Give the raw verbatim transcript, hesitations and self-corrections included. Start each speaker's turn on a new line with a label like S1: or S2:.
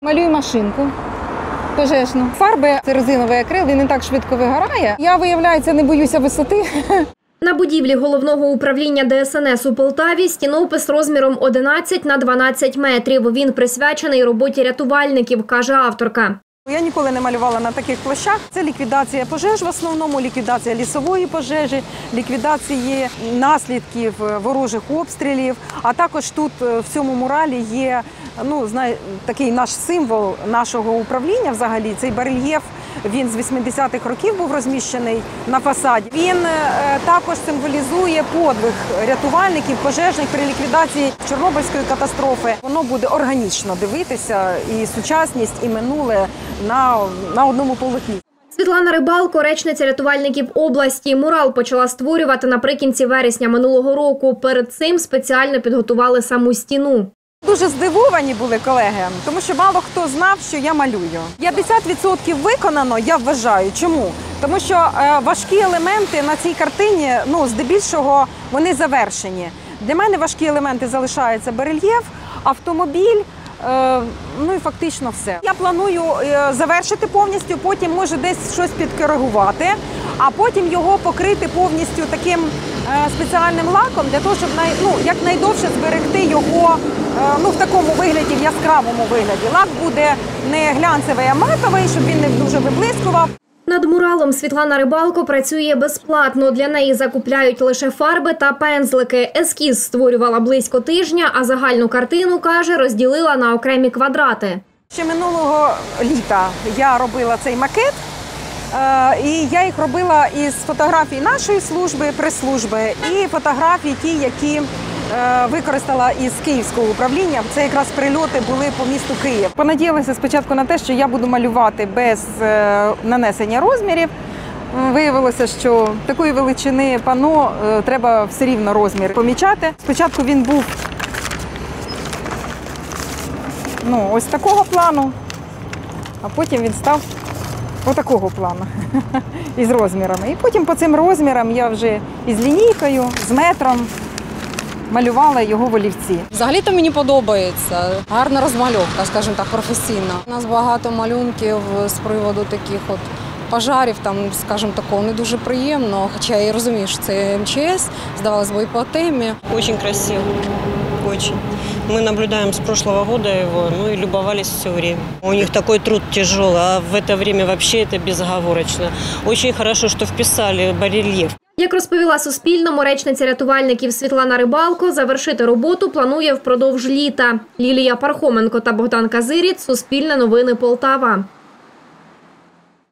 S1: Малюю машинку пожежну. Фарби – це резиновий акрил, він не так швидко вигорає. Я, виявляється, не боюся висоти.
S2: На будівлі головного управління Де Ес Ен Ес у Полтаві стінопис розміром одинадцять на дванадцять метрів. Він присвячений роботі рятувальників, каже авторка.
S3: Я ніколи не малювала на таких площах. Це ліквідація пожеж в основному, ліквідація лісової пожежі, ліквідації наслідків ворожих обстрілів. А також тут в цьому муралі є ну, знає, такий наш символ нашого управління взагалі. Цей барельєф, він з вісімдесятих років був розміщений на фасаді. Він е, також символізує подвиг рятувальників, пожежних при ліквідації Чорнобильської катастрофи. Воно буде органічно дивитися і сучасність, і минуле на, на одному полотні.
S2: Світлана Рибалко – речниця рятувальників області. Мурал почала створювати наприкінці вересня минулого року. Перед цим спеціально підготували саму стіну.
S3: Дуже здивовані були колеги, тому що мало хто знав, що я малюю. п'ятдесят відсотків виконано, я вважаю. Чому? Тому що е, важкі елементи на цій картині, ну, здебільшого, вони завершені. Для мене важкі елементи залишаються барельєф, автомобіль, е, ну і фактично все. Я планую е, завершити повністю, потім може десь щось підкоригувати, а потім його покрити повністю таким е, спеціальним лаком, для того, щоб най, ну, якнайдовше зберегти його е, ну, в такому вигляді, в яскравому вигляді. Лак буде не глянцевий, а матовий, щоб він не дуже виблискував.
S2: Над муралом Світлана Рибалко працює безплатно. Для неї закупляють лише фарби та пензлики. Ескіз створювала близько тижня, а загальну картину, каже, розділила на окремі квадрати.
S3: Ще минулого літа я робила цей макет, і я їх робила із фотографій нашої служби, прес-служби, і фотографій ті, які використала із Київського управління. Це якраз прильоти були по місту Київ. Понадіялася спочатку на те, що я буду малювати без нанесення розмірів. Виявилося, що такої величини пано треба все рівно розмір помічати. Спочатку він був ну, ось такого плану, а потім він став отакого плану із розмірами. І потім по цим розмірам я вже із лінійкою, з метром малювала його в олівці.
S4: Взагалі-то мені подобається. Гарна розмальовка, скажімо так, професійна. У нас багато малюнків з приводу таких от пожарів, там, скажімо, такого не дуже приємно. Хоча я розумію, що це Ем Че Ес, здавалось би, і по темі.
S5: Дуже красиво, дуже. Мы наблюдаем с прошлого года его, ну и любовались все время. У них такой труд тяжелый, а в это время вообще это безоговорочно. Очень хорошо, что вписали барельєф.
S2: Як розповіла Суспільному речниця рятувальників Світлана Рибалко, завершити роботу планує впродовж літа. Лілія Пархоменко та Богдан Казиріць, Суспільне новини, Полтава.